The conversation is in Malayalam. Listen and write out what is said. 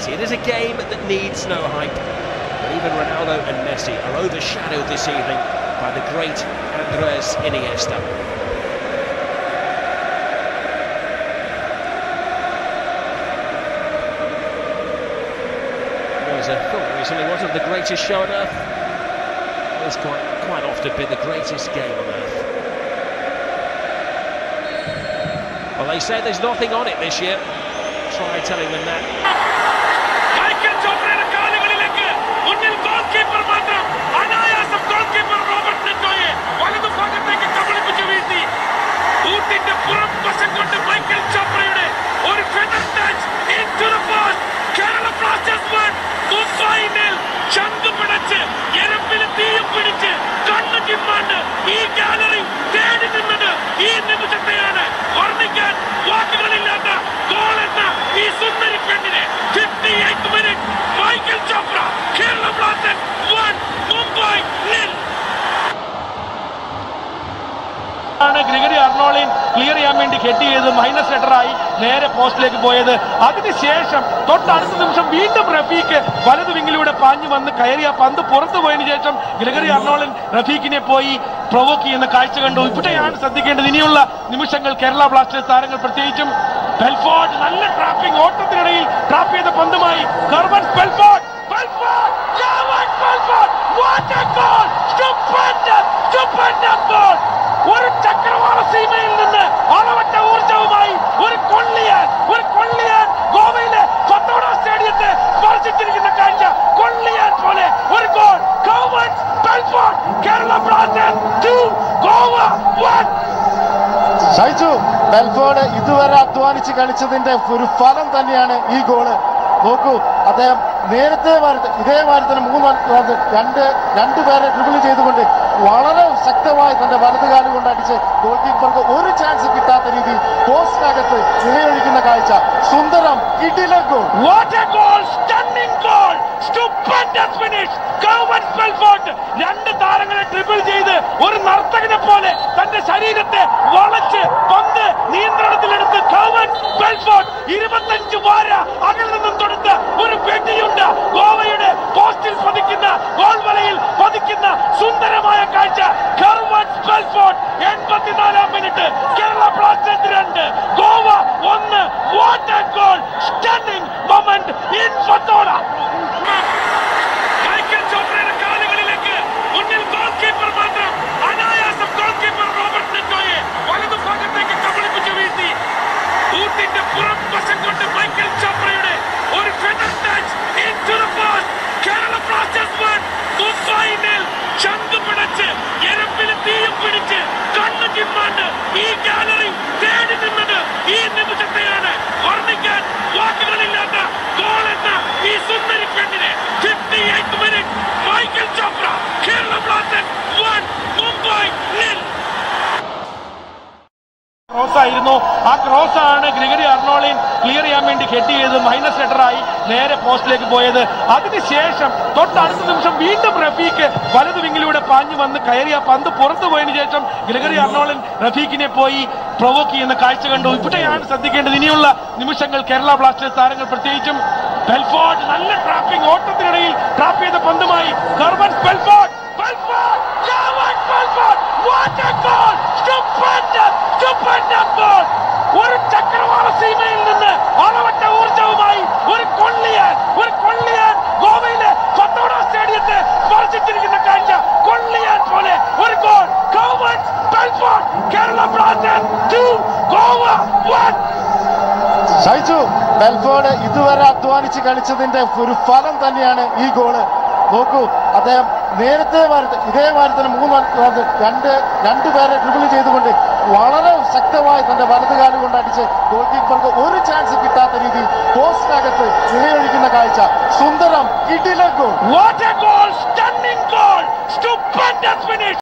intensity. It is a game that needs no hype, but even Ronaldo and Messi are overshadowed this evening by the great Andres Iniesta. I thought recently wasn't the greatest show on earth. It's quite often been the greatest game on earth. Well, they say there's nothing on it this year. Try telling them that. Michael Chopra കാലുകളിലേക്ക് മുന്നിൽ ഗോൾകീപ്പർ മാത്രം അനായാസം ഗോൾകീപ്പർ റോബർട്ട് നെറ്റോയെ വലതുഭാഗത്തേക്ക് കബളിപ്പിച്ചു വീഴ്ത്തി. ബൂട്ടിന്റെ പുറം വശം കൊണ്ട് മൈക്കൽ ചോപ്രയുടെ ഒരു feather touch into the post. Kerala Blasters one final. ചങ്ക് പിടച്ച് എരപ്പിൽ തീയും പിടിച്ച് കണ്ണു ചിമ്മാണ്ട് ഈ ഗാലറി തേടി നിന്നത് ഈ നിമിഷത്തെയാണ്. വർണ്ണിക്കാൻ വാക്കുകളില്ലാത്ത ഗോൾ എന്ന ഈ സുന്ദരി പെണ്ണിനെ 58th minute Michael Chopra Kerala Blasters 1 Mumbai 0. Gregory Arnolin clear ചെയ്യാൻ വേണ്ടി ഹെഡ് ചെയ്ത് മൈനസ് ഹെഡറായി നേരെ പോസ്റ്റിലേക്ക് പോയത്. അതിനുശേഷം തൊട്ടടുത്ത നിമിഷം വീണ്ടും റഫീഖ് വലതു വിങ്ങിലൂടെ പാഞ്ഞു വന്ന് കയറിയ പന്ത് പുറത്തു പോയതിനു ശേഷം ഗ്രിഗറി അർണോളിൻ റഫീഖിനെ പോയി പ്രൊവോക്ക് ചെയ്യുന്ന കാഴ്ച കണ്ടു. ഇവിടെയാണ് ശ്രദ്ധിക്കേണ്ടത്. ഇനിയുള്ള നിമിഷങ്ങൾ കേരള ബ്ലാസ്റ്റേഴ്സ് താരങ്ങൾ, പ്രത്യേകിച്ചും ബെൽഫോർഡ് നല്ല ട്രാപ്പിംഗ്, ഓട്ടത്തിനിടയിൽ ട്രാപ്പ് ചെയ്ത പന്തുമായി കർവൻസ് ബെൽഫോർഡ്. ഒരു ചക്രവാള സീമയിൽ നിന്ന് അളവറ്റ ഊർജവുമായി ഒരു കൊള്ളിയാൻ ഗോവയിലെ ഫത്തോഡ സ്റ്റേഡിയത്തെ സ്പർശിച്ചിരിക്കുന്ന കാഴ്ച. കൊള്ളിയാൻ പോലെ ഒരു goal. Kerala Blasters 2 Goa 1. Shaiju, Belfort ഇതുവരെ അധ്വാനിച്ച് കളിച്ചതിന്റെ ഒരു ഫലം തന്നെയാണ് ഈ ഗോള്. നോക്കൂ, അദ്ദേഹം നേരത്തെ ഇതേമാതിരി തന്നെ രണ്ടുപേരെ ഡ്രിബിൾ ചെയ്തുകൊണ്ട് വളരെ ശക്തമായി തന്റെ വലതുകാലം കൊണ്ട് അടിച്ച് ഗോൾ കീപ്പർക്ക് ഒരു ചാൻസ് കിട്ടാത്ത രീതിയിൽ പോസ്റ്റിനകത്ത് നിലയൊഴിക്കുന്ന കാഴ്ച. സുന്ദരം കിടിലൻ ഗോൾ. രണ്ട് താരങ്ങളെ ട്രിപ്പിൾ ചെയ്ത് ഒരു നർത്തകനെ പോലെ തന്റെ ശരീരത്തെ വളച്ച് പന്ത് നിയന്ത്രണത്തിലെടുത്ത് 25 വാര അകലിൽ നിന്നും തൊടുത്ത ഒരു വെടിയുണ്ട്. ഗോവയുടെ പോസ്റ്റിൽ പതിക്കുന്ന, ഗോൾ വലയിൽ പതിക്കുന്ന സുന്ദരമായ കാഴ്ച. 84ാം minute. Kerala Blasters 2 Goa 1. What a goal! Stunning moment in Fatorda. Michael ചോപ്രയുടെ കാലുകളിലേക്ക് മുന്നിൽ ഗോൾകീപ്പർ മാത്രം അനായാസം ഗോൾകീപ്പർ റോബർട്ട് നെറ്റോയെ വലതുഭാഗത്തേക്ക് കബളിപ്പിച്ചു വീഴ്ത്തി. ബൂട്ടിന്റെ പുറം വശം കൊണ്ട് മൈക്കൽ ചോപ്രയുടെ ഒരു feather touch into the post. Kerala Blasters one final. ചങ്ക് പിടച്ച് എരപ്പിൽ തീയും പിടിച്ച് കണ്ണു ചിമ്മാണ്ട് ഈ ഗാലറി തേടി നിന്നത് ഈ നിമിഷത്തെയാണ്. വർണ്ണിക്കാൻ വാക്കുകളില്ലാത്ത ഗോൾ എന്ന ഈ സുന്ദരി പെണ്ണിനെ 58th minute Michael Chopra Kerala Blasters 1 Mumbai 0. Cross ആയിരുന്നു. ആ ക്രോസ് ആണ് ഗ്രിഗറി അർണോളിൻ ക്ലിയർ ചെയ്യാൻ വേണ്ടി ഹെഡ് ചെയ്ത് മൈനസ് ഹെഡറായി നേരെ പോസ്റ്റിലേക്ക് പോയത്. അതിനുശേഷം തൊട്ടടുത്ത നിമിഷം വീണ്ടും റഫീഖ് വലതു വിങ്ങിലൂടെ പാഞ്ഞു വന്ന് കയറിയ പന്ത് പുറത്തു പോയതിനു ശേഷം ഗ്രിഗറി അർണോളിൻ റഫീഖിനെ പോയി പ്രൊവോക്ക് ചെയ്യുന്ന കാഴ്ച കണ്ടു. ഇവിടെയാണ് ശ്രദ്ധിക്കേണ്ടത്. ഇനിയുള്ള നിമിഷങ്ങൾ കേരള ബ്ലാസ്റ്റേഴ്സ് താരങ്ങൾ, പ്രത്യേകിച്ചും ബെൽഫോർഡ് നല്ല ട്രാപ്പിംഗ്, ഓട്ടത്തിനിടയിൽ ട്രാപ്പ് ചെയ്ത പന്തുമായി കർവൻസ് ബെൽഫോർഡ്. ഒരു ചക്രവാള സീമയിൽ നിന്ന് അളവറ്റ ഊർജവുമായി ഒരു കൊള്ളിയാൻ ഗോവയിലെ ഫത്തോഡ സ്റ്റേഡിയത്തെ സ്പർശിച്ചിരിക്കുന്ന കാഴ്ച. കൊള്ളിയാൻ പോലെ ഒരു goal. Kerala Blasters 2 Goa 1. Shaiju, Belfort ഇതുവരെ അധ്വാനിച്ച് കളിച്ചതിന്റെ ഒരു ഫലം തന്നെയാണ് ഈ ഗോള്. നോക്കൂ, അദ്ദേഹം നേരത്തെ ഇതേമാതിരി തന്നെ രണ്ടുപേരെ ഡ്രിബിൾ ചെയ്തുകൊണ്ട് വളരെ ശക്തമായി തന്റെ വലതുകാലം കൊണ്ട് അടിച്ച് ഗോൾ കീപ്പർക്ക് ഒരു ചാൻസ് കിട്ടാത്ത രീതിയിൽ പോസ്റ്റിനകത്ത് നിലയൊഴിക്കുന്ന കാഴ്ച. സുന്ദരം കിടിലൻ ഗോൾ.